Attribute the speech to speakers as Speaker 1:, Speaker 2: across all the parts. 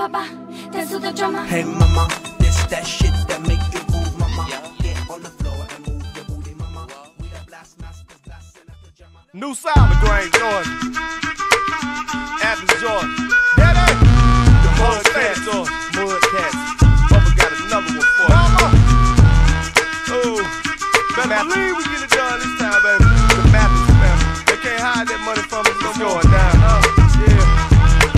Speaker 1: papa, dance to the drummer.
Speaker 2: Hey mama, this that shit that make you move, mama. Get on the floor and move your booty, mama. We the blast masters, blast in a pajama.
Speaker 3: New South, LaGrange, Georgia. Athens, Georgia. Daddy! The Mud Cats, Georgia. Mud Cats. Bubba got another one for you. Mama! Oh, better believe we get it done this time, baby. The Mathis family. They can't hide that money from us no more. Going down. Yeah.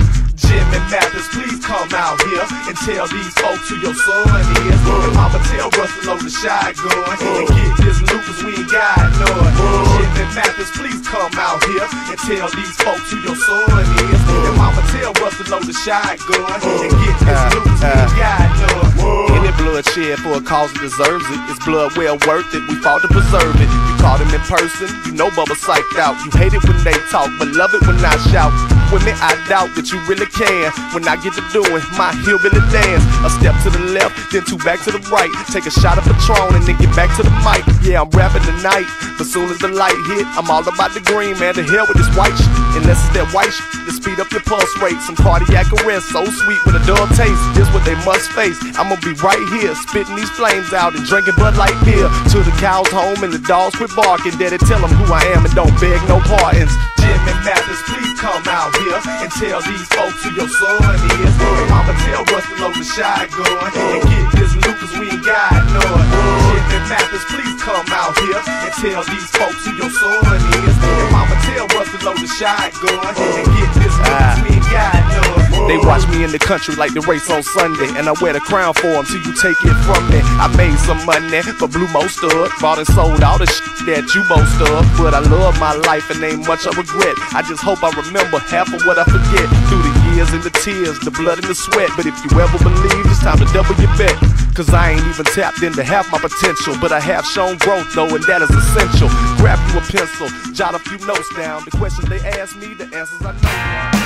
Speaker 4: Jim and Mathis, please come out here and tell these folks who your son is. And mama tell Russell on the shotgun and get this loot cause we ain't got none. Jim and Mathis, please come out here and tell these folks who your son is. And mama tell Russell on the shotgun and get this loot cause we ain't got none.
Speaker 3: Any blood shed for a cause that deserves it. It's blood well worth it, we fought to preserve it. You caught him in person, you know Bubba psyched out. You hate it when they talk, but love it when I shout. With me, I doubt that you really can. When I get to doing my hillbilly dance, a step to the left, then two back to the right. Take a shot of Patron and then get back to the mic. Yeah, I'm rapping tonight, but soon as the light hit, I'm all about the green, man. The hell with this white shit. Unless it's that white shit to speed up your pulse rate. Some cardiac arrest, so sweet with a dull taste. This what they must face. I'ma be right here, spitting these flames out and drinking Bud Light beer. Till the cows home and the dogs quit barking. Daddy, tell them who I am and don't beg no pardons.
Speaker 4: Jim and Mathis, please come out here and tell these folks who your son is. And mama tell Russell on the shotgun and get this loot cause we ain't got none. Jim and Mathis, please come out here and tell these folks who your son is. And mama tell Russell on the shotgun and get this loot cause we ain't got none.
Speaker 3: They watch me in the country like the race on Sunday, and I wear the crown for them till you take it from me. I made some money for Blue Mo Stud, bought and sold all the shit that you boast of. But I love my life and ain't much I regret. I just hope I remember half of what I forget. Through the years and the tears, the blood and the sweat. But if you ever believe, it's time to double your bet. Cause I ain't even tapped into half my potential, but I have shown growth though, and that is essential. Grab you a pencil, jot a few notes down. The questions they ask me, the answers I know.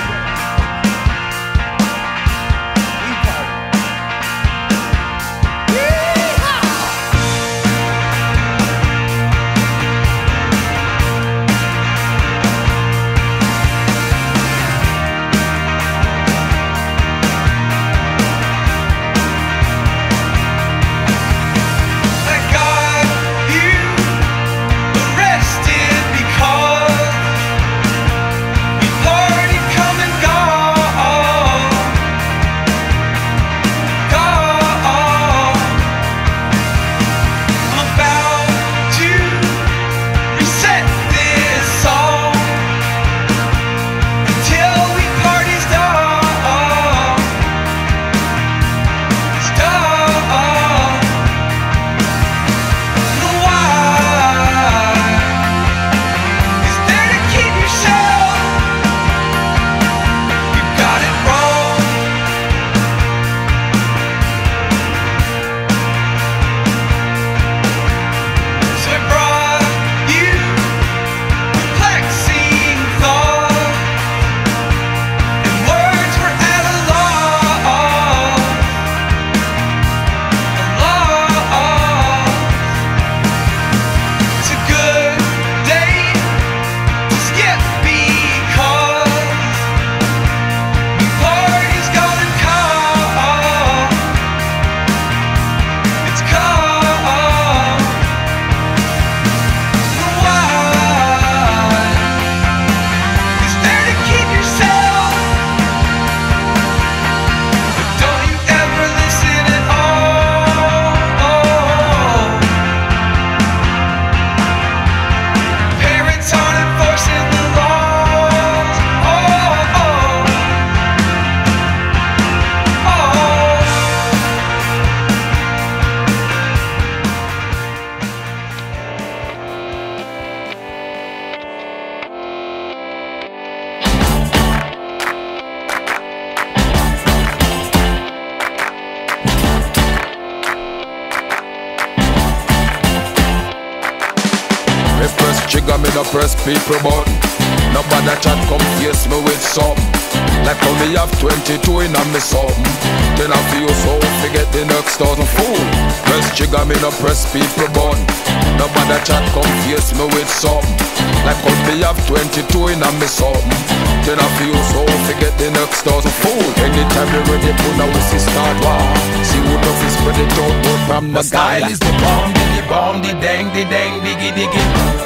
Speaker 5: Me press trigger, me no press people button. Nobody chat come face me with something. Like how me have 22 in a me something. Then I feel so forget the next 1,000 fool. Press trigger me no press people button. Nobody chat come face me with something. Like how me have 22 in a me something. Then I feel so forget the next 1,000 fool. Anytime you ready put now we see start war. See who does is spread it out but from the style is the bomb, the dang, diggy diggy.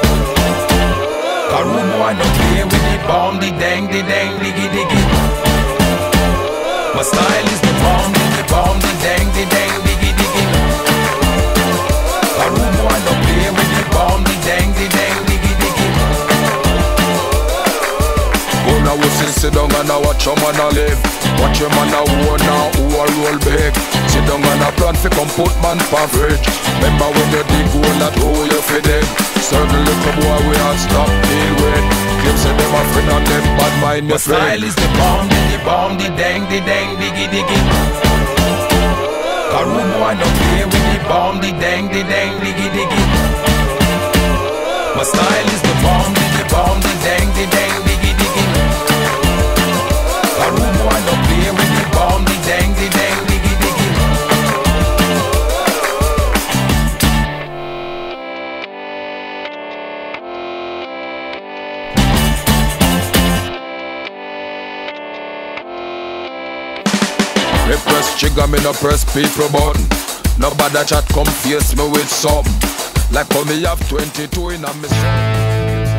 Speaker 5: A room boy no play with the bomb, the dang, diggy diggy. My style is the bomb, the dang, diggy diggy. A room boy no play with the bomb, the dang, diggy diggy. Go now we sit down and I watch your man a live. Watch your man a own now who a roll big. Sit down and a plan fi come put man for fridge. Remember when you dig hole that hole you fi dig. Certain little boy we all stop deal with. Claim say them a friend and them bad mind your friend. My style is the bomb, the dang, diggy diggy. A room boy no play with the bomb, the dang, diggy diggy. My style is the bomb, the dang, diggy diggy. A room boy no play with the bomb, the dang, diggy diggy. Me press trigger, me no press people button. Nobody chat come face me with something. Like how me have 22 in a me son.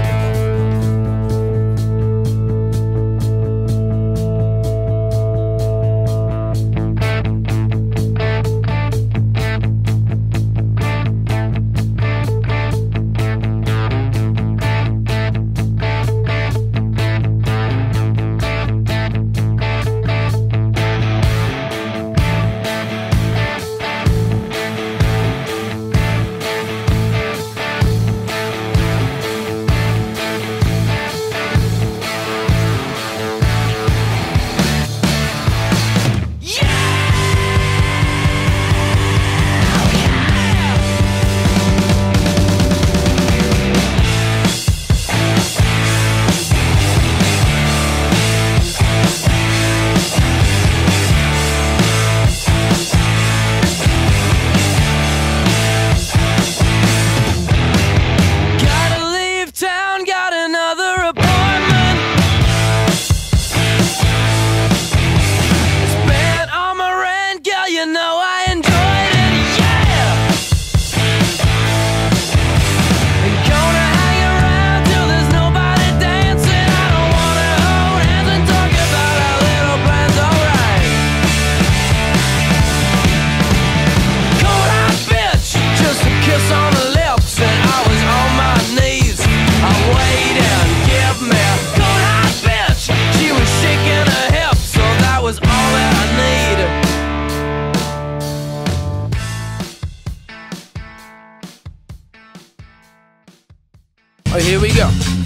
Speaker 6: Here we go.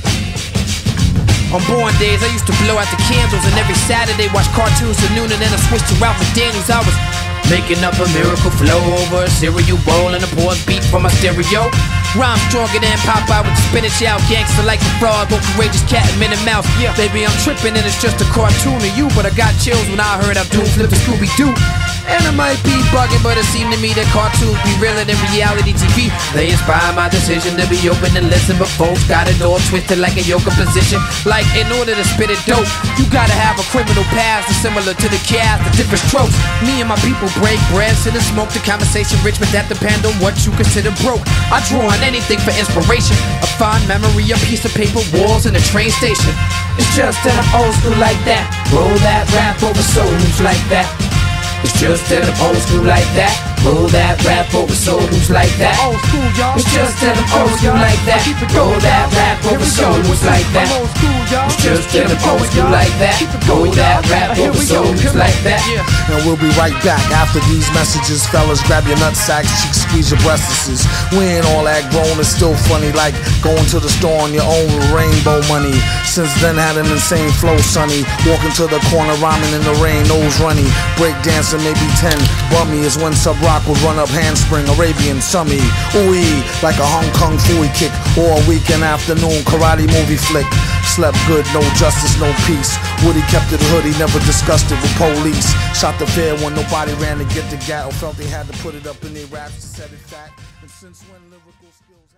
Speaker 6: On born days, I used to blow out the candles, and every Saturday watch cartoons till noon, and then I switched to Ralph McDaniels. I was making up a miracle flow over a cereal bowl and a pause beat from my stereo. Rhyme stronger than Popeye with the spinach out. Gangster like the frog, but courageous cat and Minnie Mouse. Yeah, baby, I'm tripping and it's just a cartoon of you, but I got chills when I heard Abdul flip the Scooby-Doo. And I might be bugging, but it seemed to me that cartoons be realer than reality TV. They inspire my decision to be open and listen, but folks got it all twisted like a yoga position. Like in order to spit it dope, you gotta have a criminal past that's similar to the cast, the different strokes. Me and my people break bread, sit and smoke. The conversation rich, but that depend on what you consider broke. I draw on anything for inspiration, a fond memory, a piece of paper, walls, and a train station. It's just that I'm old school like that. Roll that rap over soul moves like that. It's just that I'm old school like that. Roll that rap over soul moves like that.
Speaker 7: Old school, y'all.
Speaker 6: It's just that I'm old school like that. Roll that rap over soul moves like that. It's just that I'm old school like that. Roll that rap over soul moves like that.
Speaker 8: And we'll be right back after these messages. Fellas, grab your nutsacks, cheeks, squeeze your breastises. We ain't all that grown, it's still funny, like going to the store on your own with rainbow money. Since then had an insane flow, sonny. Walking to the corner, rhyming in the rain, nose runny. Break dancing, maybe 10. Bummy is when Sub Rock would run up handspring, Arabian summy. Ooh, like a Hong Kong Fooey kick, or a weekend afternoon karate movie flick. Slept good, no justice, no peace. Woody kept it hood, he never discussed it with police. Shot the fair when nobody ran to get the gat or felt they had to put it up in their raps to set it fat. And since when lyrical skills